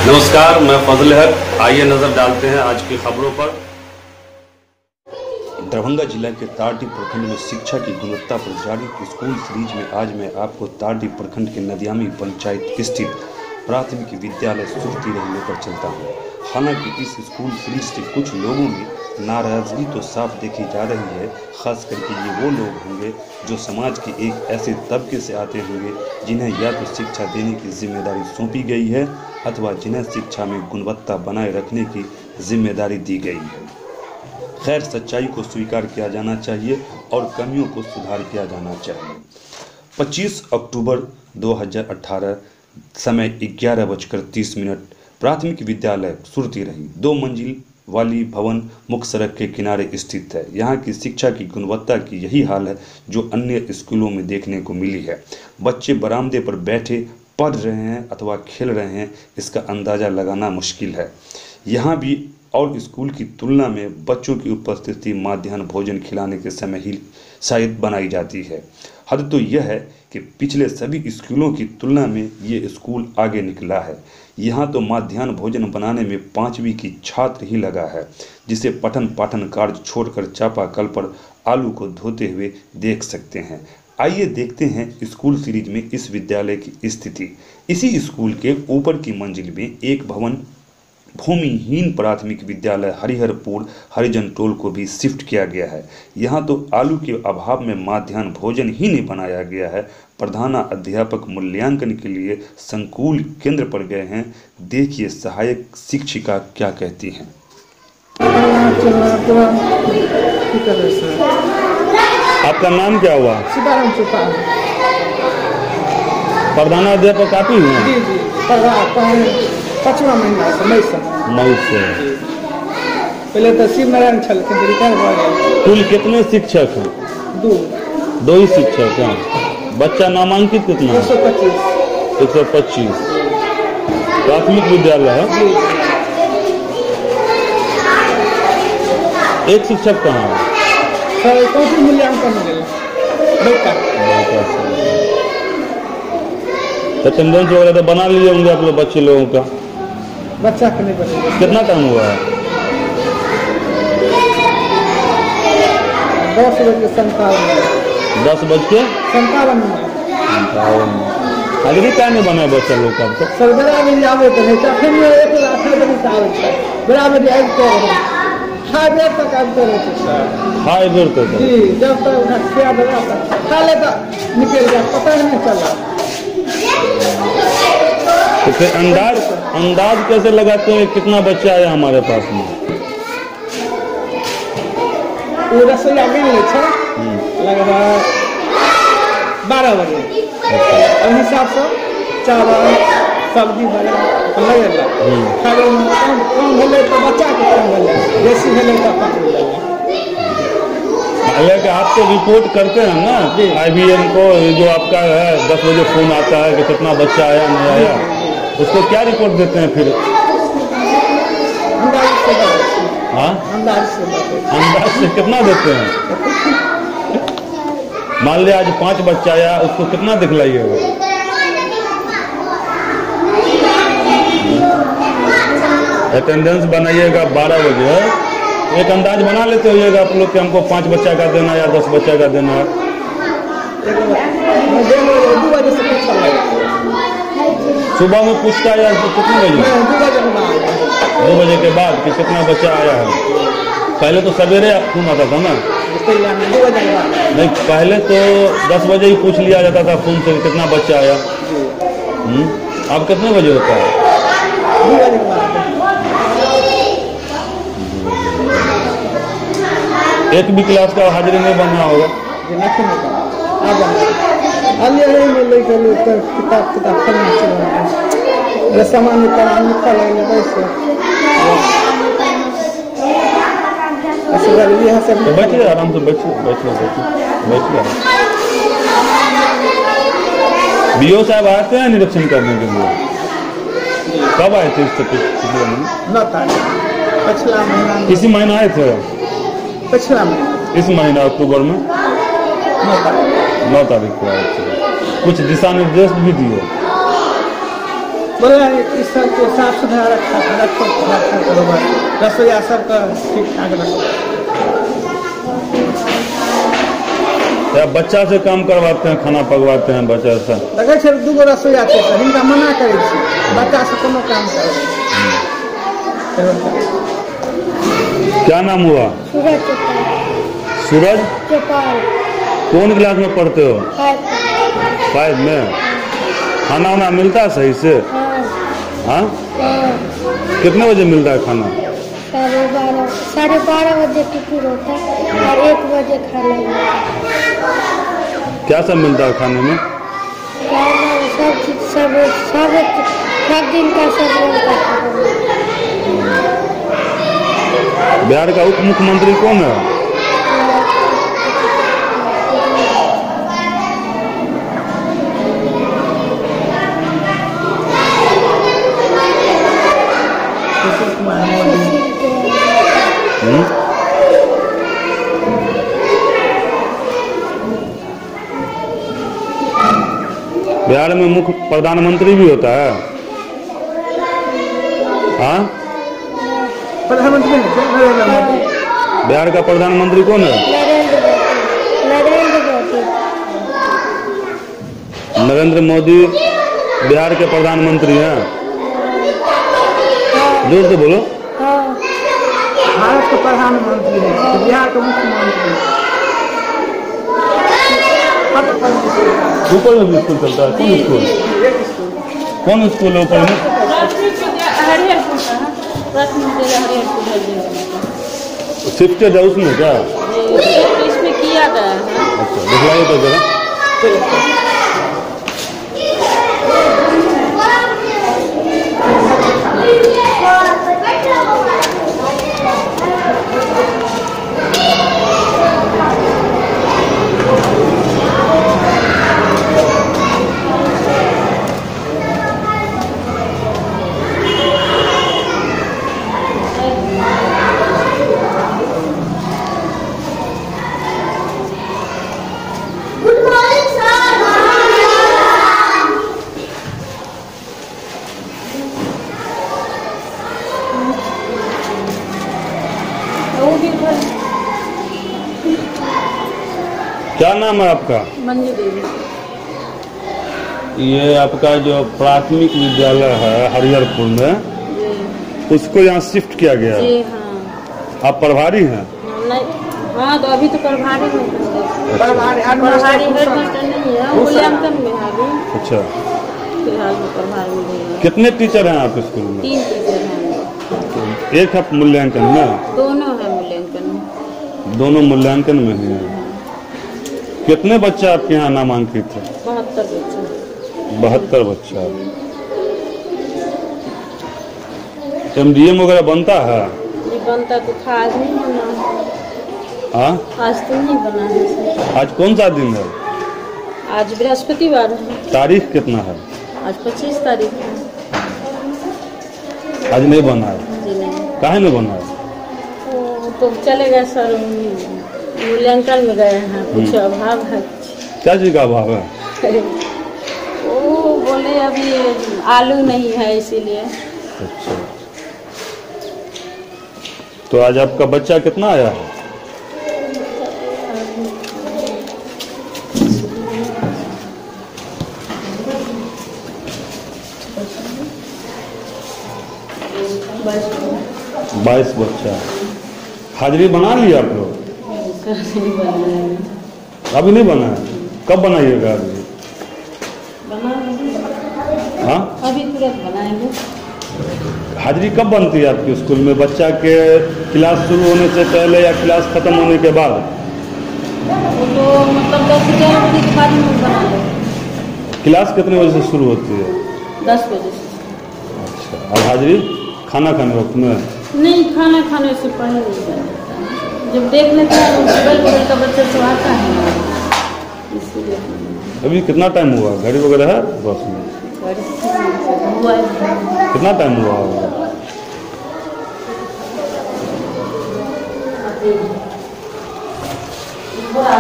नमस्कार, मैं फजल हक। आइए नजर डालते हैं आज की खबरों पर। दरभंगा जिला के तारडी प्रखंड में शिक्षा की गुणवत्ता पर जारी स्कूल सीरीज में आज मैं आपको तारडी प्रखंड के नदियामी पंचायत स्थित प्राथमिक विद्यालय सुरती रही लेकर चलता हूँ। हालांकि इस स्कूल सीरीज से कुछ लोगों में नाराजगी तो साफ देखी जा रही है, खास करके ये वो लोग होंगे जो समाज के एक ऐसे तबके से आते होंगे जिन्हें या तो शिक्षा देने की जिम्मेदारी सौंपी गई है अथवा जिन्हें शिक्षा में गुणवत्ता बनाए रखने की जिम्मेदारी दी गई है। खैर, सच्चाई को स्वीकार किया जाना चाहिए और कमियों को सुधार किया जाना चाहिए। 25 अक्टूबर 2018 समय 11:30 प्राथमिक विद्यालय सुरती रही 2 मंजिल वाली भवन मुख्य सड़क के किनारे स्थित है। यहाँ की शिक्षा की गुणवत्ता की यही हाल है जो अन्य स्कूलों में देखने को मिली है। बच्चे बरामदे पर बैठे पढ़ रहे हैं अथवा खेल रहे हैं, इसका अंदाज़ा लगाना मुश्किल है। यहाँ भी और स्कूल की तुलना में बच्चों की उपस्थिति मध्याह्न भोजन खिलाने के समय ही शायद बनाई जाती है। हद तो यह है कि पिछले सभी स्कूलों की तुलना में ये स्कूल आगे निकला है। यहाँ तो मध्याह्न भोजन बनाने में 5वीं की छात्र ही लगा है, जिसे पठन पाठन कार्य छोड़कर चापाकल पर आलू को धोते हुए देख सकते हैं। आइए देखते हैं स्कूल सीरीज में इस विद्यालय की स्थिति। इसी स्कूल के ऊपर की मंजिल में एक भवन भूमिहीन प्राथमिक विद्यालय हरिहरपुर हरिजन टोल को भी शिफ्ट किया गया है। यहाँ तो आलू के अभाव में मध्याह्न भोजन ही नहीं बनाया गया है। प्रधान अध्यापक मूल्यांकन के लिए संकुल केंद्र पर गए हैं। देखिए सहायक शिक्षिका क्या कहती हैं। आपका नाम क्या हुआ? प्रधान अध्यापक आप ही हैं? जी जी, 5वां महीना से मई से। पहले तो शिव नारायण छलखिन, रिटायर भऽ गेल। कुल कितने शिक्षक हैं? 2 ही शिक्षक हैं। बच्चा नामांकित कितना? 125 प्राथमिक विद्यालय है। एक शिक्षक कहाँ है? सर मूल्यांकन अटेंडेंस वगैरह तो बना लिए होंगे आप लोग बच्चे लोगों का? बच्चा का नहीं बनेगा। कितना टाइम हुआ है? 10:57 अगली क्या नहीं बना बच्चा लोग का? तो सर बराबर आवे तो नहीं था, फिर 1:28 बजे से आवे था, बराबर आबते रहे, हाईवे तक आबते रहे सर। हाईवे तक? जी, जब तक उठा खिया दवा तक खा लेता निकल गया, पता ही नहीं चला। तो फिर अंदाज कैसे लगाते हैं कितना बच्चा आया हमारे पास में? वो रसोईया गए लगभग 12 बजे और हिसाब से चावल सब्जी बना लगेगा। खाने में कम भेले तो बच्चा के कम भेले, बेसी भेले तो पहले आप तो रिपोर्ट करते हैं ना IBM को, जो आपका है 10 बजे फोन आता है कि कितना बच्चा आया नहीं आया, उसको क्या रिपोर्ट देते हैं फिर? अंदाज से कितना देते हैं? मान लिया आज 5 बच्चा आया, उसको कितना दिखलाइएगा? अटेंडेंस बनाइएगा 12 बजे, एक अंदाज बना लेते होइएगा आप लोग कि हमको 5 बच्चा का देना या 10 बच्चा का देना है। 2 बजे से सुबह में पूछता है यार कितने बजे? 2 बजे के बाद कि कितना बच्चा आया है। पहले तो सवेरे फोन आता था ना? नहीं, पहले तो 10 बजे ही पूछ लिया जाता था फोन से कितना बच्चा आया। अब कितने बजे होता है? 2 बजे के बाद। एक भी क्लास का हाजिरी नहीं बनना होगा? किताब पढ़ना चाहिए, सामान लिखा लगेगा वैसे। तो बैठिए आराम से, बैठिए। BO साहब आते हैं निरीक्षण करने के लिए? कब आए थे? पिछला महीना। किसी महीना आए थे? पिछला महीना, इस महीना अक्टूबर में 9 तारीख को आए थे। कुछ दिशा निर्देश भी दिए? बोला इस सबको साफ सुथरा रखो रसोईया सबका ठीक ठाक रखो। या बच्चा से काम करवाते हैं, खाना पकवाते हैं बच्चा से? देखे छे दूगो रसोईया छे तो हिनका मना करे छी बच्चा से कोनो काम करे। क्या नाम हुआ? सूरज चौपाल। सूरज चौपाल। कौन क्लास में पढ़ते हो? 5 में। खाना वाना मिलता है सही से? हाँ। कितने बजे मिलता है खाना? 12:30 बजे टिफिन होता है और 1 बजे खाना मिलता है। क्या सब मिलता है खाने में? सब चीज सब दिन का सब मिलता है। बिहार का उप मुख्यमंत्री कौन है? बिहार में मुख्य प्रधानमंत्री भी होता है? हाँ, प्रधानमंत्री बिहार का प्रधानमंत्री कौन है? नरेंद्र मोदी बिहार के प्रधानमंत्री हैं। जोर से बोलो। भारत के प्रधानमंत्री है, बिहार के मुख्यमंत्री। ऊपर में भी स्कूल चलता है? कौन स्कूल? कौन स्कूल है ऊपर में? शिफ्टेड है उसमें क्या? इसमें किया गया है। अच्छा, दिखलाइए तो जरा। क्या नाम है आपका? मंजू देवी। ये आपका जो प्राथमिक विद्यालय है हरिहरपुर में, उसको यहाँ शिफ्ट किया गया है? जी हाँ। आप प्रभारी हैं? नहीं, हाँ तो अभी तो प्रभारी में प्रभारी हेडमास्टर नहीं है, मूल्यांकन में है अभी। अच्छा, फिलहाल में प्रभारी में है। कितने टीचर हैं आप स्कूल में? 3 टीचर हैं। एक है मूल्यांकन में? दोनों है मूल्यांकन में। दोनों मूल्यांकन में ही हैं। कितने बच्चे आपके यहाँ नामांकित है? 72 बच्चे। 72 बच्चा। MDM वगैरह बनता है? ये बनता तो था, आज नहीं बना। हाँ, आज तो नहीं बना है। आज कौन सा दिन है? आज बृहस्पतिवार है। तारीख कितना है? आज 25 तारीख है। आज नहीं बना है? जी नहीं। काहे नहीं बना है? तो चले गए सर, मूल्यांकन में गए हैं, कुछ अभाव है। क्या चीज का अभाव है? वो बोले अभी आलू नहीं है इसीलिए। अच्छा, तो आज आपका बच्चा कितना आया है? बाईस बच्चा। हाजिरी बना लिया आप लोग? अभी नहीं बना है? कब बनाइएगा हाजिरी? हाँ, अभी तुरंत बनाएंगे। हाजिरी कब बनती है आपके स्कूल में? बच्चा के क्लास शुरू होने से पहले या क्लास खत्म होने के बाद? वो तो मतलब 10-11 बजे के बाद में बनाएंगे। क्लास कितने बजे से शुरू होती है? 10 बजे से। अच्छा, और हाजिरी खाना खाने वक्त में? नहीं, खाना खाने से पहले नहीं बनता है। जब देख लेते हैं बगल का बच्चा तो आता है, इसीलिए। अभी कितना टाइम हुआ? गाड़ी वगैरह है बस में? हुआ है। कितना टाइम हुआ होगा?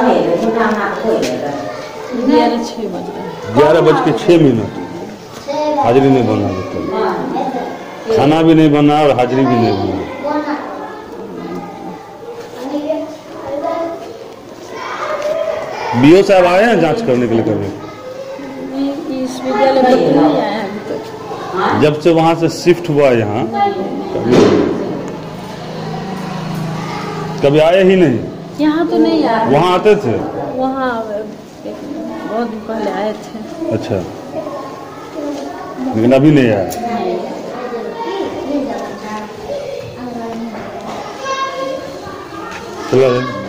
ग्यारह 6 बज रहा है। 11 बज के 6 मिनट। हाजिरी नहीं बना देते, खाना भी नहीं बना और हाजिरी भी नहीं बना। बीओ साहब आए हैं जांच करने के लिए कभी? नहीं, इस विद्यालय में तो नहीं आया अभी तक। जब से वहाँ से शिफ्ट हुआ यहाँ कभी आए ही नहीं? यहाँ तो नहीं आया। वहाँ आते थे? वहाँ बहुत दिन पहले आए थे। अच्छा, लेकिन अभी नहीं आया। चलो